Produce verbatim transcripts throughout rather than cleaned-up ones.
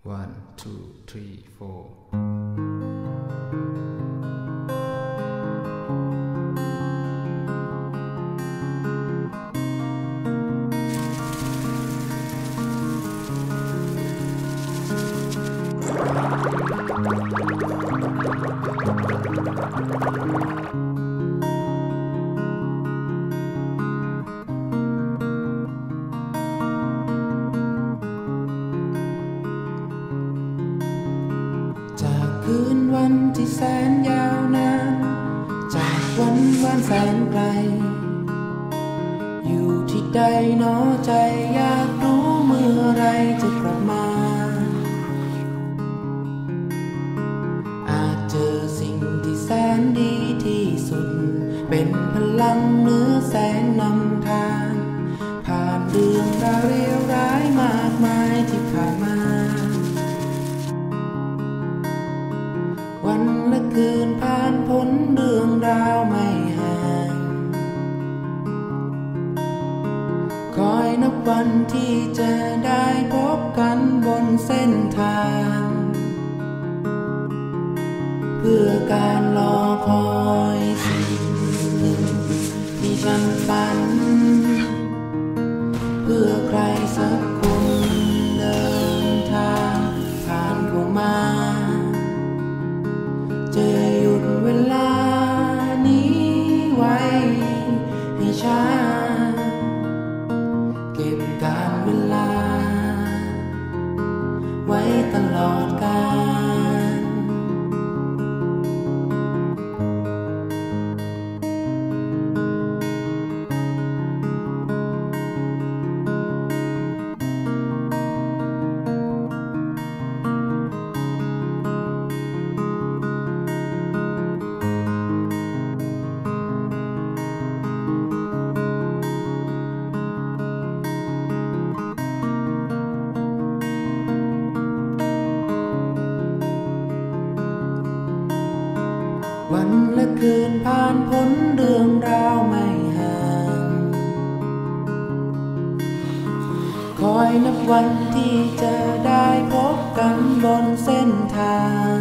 one two three four จากคืนวันที่แสนยาวนานจากวันวันแสนไกลอยู่ที่ใดหนอใจอยากรู้เมื่อไรจะกลับมาอาจเจอสิ่งที่แสนดีที่สุดเป็นพลังเหนือแสงนำทางผ่านเรื่องราวเลวร้ายมากมายที่ผ่านมาวันและคืนผ่านพ้นเรื่องราวไม่ห่างคอยนับวันที่จะได้พบกันบนเส้นทางเพื่อการรอคอยสิ่งหนึ่งที่ฉันฝันเพื่อใครสักคนเดินทางผ่านเข้ามาจะหยุดเวลานี้ไว้ให้ช้าเก็บการเวลาไว้ตลอดกาลวันและคืนผ่านพ้นเรื่องราวไม่ห่างคอยนับวันที่จะได้พบกันบนเส้นทาง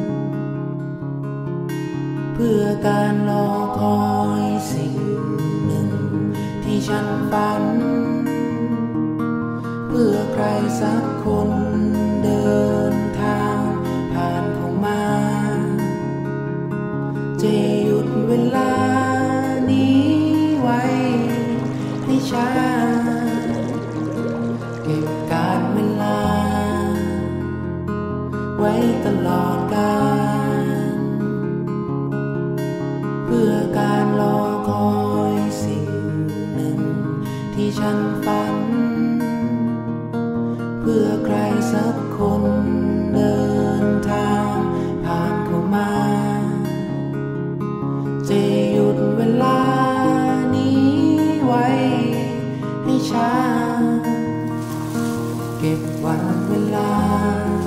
เพื่อการรอคอยสิ่งหนึ่งที่ฉันฝันเพื่อใครสักคนเดินทางผ่านเข้ามาจะหยุดเวลานี้ไว้ให้ช้าเก็บการเวลาไว้ตลอดกาลเพื่อการรอคอยสิ่งหนึ่งที่ฉันฝันเพื่อใครสักคนเดินทางผ่านเข้ามาจะหยุดเวลานี้ไว้ให้ช้าเก็บวันเวลา